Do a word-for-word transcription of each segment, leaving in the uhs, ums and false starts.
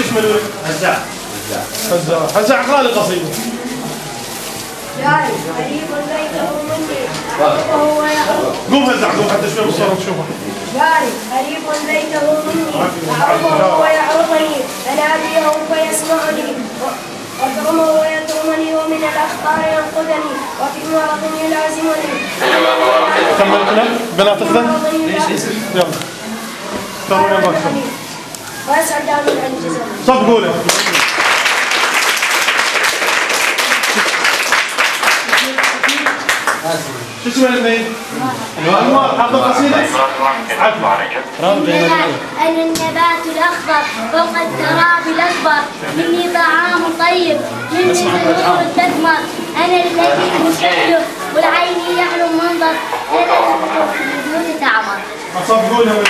ايش من ولد؟ هزاع هزاع هزاع اقرا لي قصيده. جاري قريب بيته مني وهو يعرف. قوم هزاع قوم حتى شوي بالصوره تشوفها. جاري قريب بيته مني أعرفه وهو يعرفني أناديه فيسمعني وأكرمه ويكرمني ومن الأخطار ينقذني وفي مرض يلازمني. كمل كلام بنات اخذن. يلا اختاروا لي بكره. ويسعد من عند جزمه. صفقوا له. شو اسمه الاثنين؟ انوار حافظ قصيده؟ أنا النبات الأخضر فوق التراب الأكبر مني طعام طيب مني زهور تثمر أنا الذي المشكل والعين يعلو منظر أنا الذي تعمر. صفقوا له.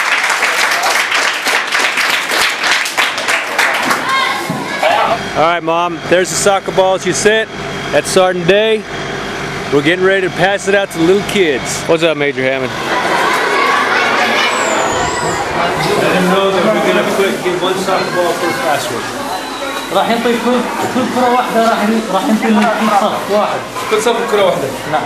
All right, Mom, there's the soccer balls you sent. That's Sergeant Day. We're getting ready to pass it out to the little kids. What's up, Major Hammond? Let them know that we're going to put, give one soccer ball per classroom. راح ينطي كل كل كرة واحدة راح راح ينطي كل صف واحد. كل صف كرة واحدة. نعم.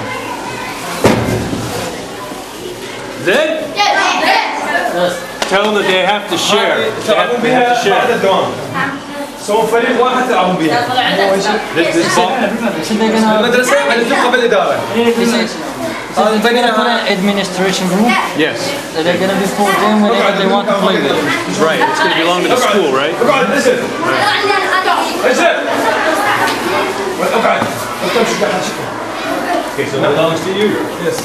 زين؟ Yes. Tell them that they have to share. They have, they have to share. سووا فريق واحد تلعبون بيها. This, this ball. المدرسة اللي تبقى بالإدارة. They're going to put an administration group. Yes. They're going to be for them whenever they want to play with it. Right. It's going to belong to the school, right? Listen. Listen. Okay, so it belongs to you. Yes.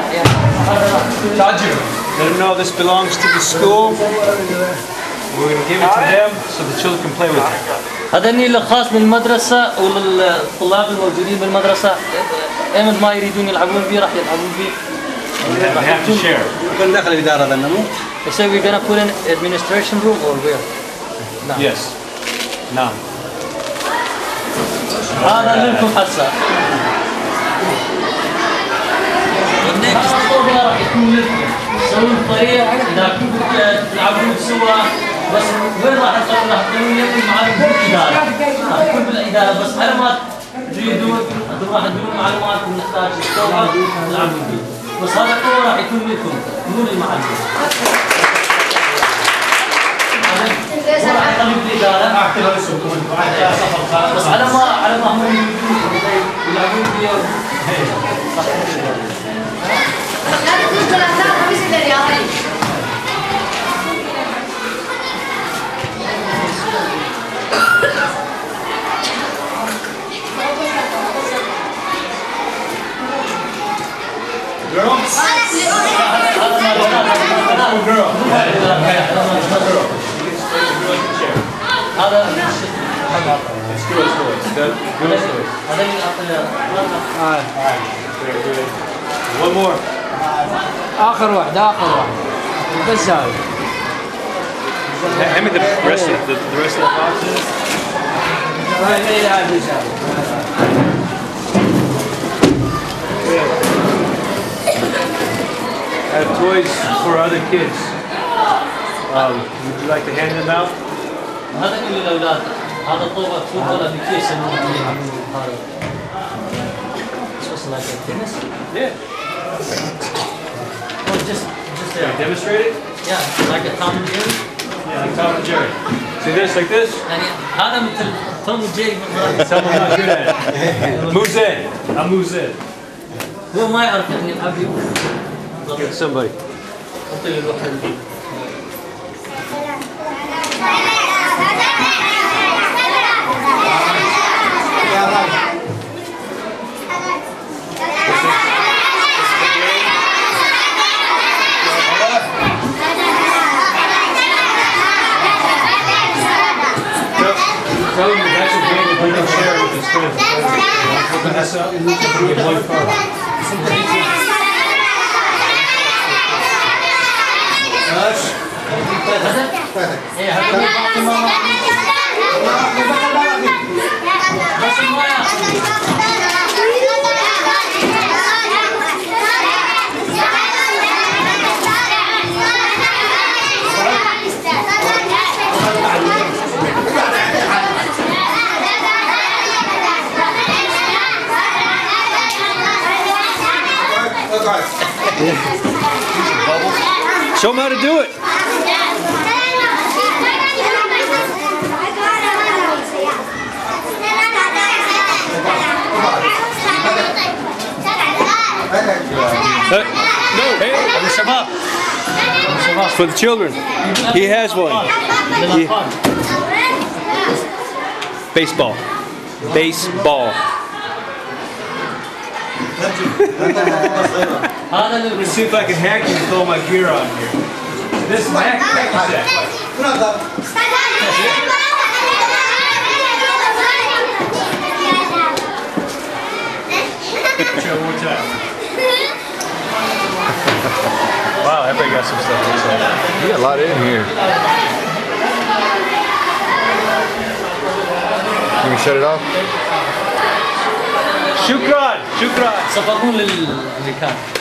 Let them know this belongs to the school. We're going to give it to them so the children can play with it. هذا النيل خاص بالمدرسة وللطلاب الموجودين بالمدرسة. أيمن ما يريدون يلعبون فيه راح يلعبون فيه. They have to share. كل داخل الإدارة ذا النمو. They say we're going to put an administration room or where? نعم. Yes. نعم. هذا لكم حسا. النكست راح يكون لكم. سووا الطريق إذا كنتم تلعبون سوا بس وين راح تقولون راح تقولون يكون معلومات بالإدارة. راح يكون بالإدارة بس على ما تريدون أنتم راح تقولون معلومات نحتاج نستوعب تلعبون فيه. بس هذا كله راح يكون لكم مو للمعلمين. راح يخليكم بالإدارة. بس على ما على ما هم يلعبون فيه. Girls? Girl. هذا It's girls' toys. Good. Girls' toys. هذا اللي One more. آخر واحد آخر واحد بس هذا. Hand me the rest of the, the rest of the boxes. I have toys for other kids. Um, would you like to hand them out? هذا كل الأولاد. هذا طوبة فوتبول أبليكيشن. It's like a tennis? Yeah. Or just, just Can I there. demonstrate it? Yeah, like a Tom and Jerry. Yeah, like Tom and Jerry. See this, like this? يعني هذا مثل توم وجيري بالضبط. Someone not good at it. Move in. I'll move in. هو ما يعرف يعني يلعب فيه. Get somebody. أعطيه يروح للبيت. Tell him that's a game that he can share with his friends. Open this up and get one card. إيه هذا بس ما يعرف. Show them how to do it. Uh, no, hey, it's for the children. He has one. He, baseball. Baseball. Let's see if I can hack you and throw my gear on here. This is hack, hack Show one more time. Wow, everybody got some stuff inside. You got a lot in here. You can shut it off? Shukran! Shukran! صفقون للامريكان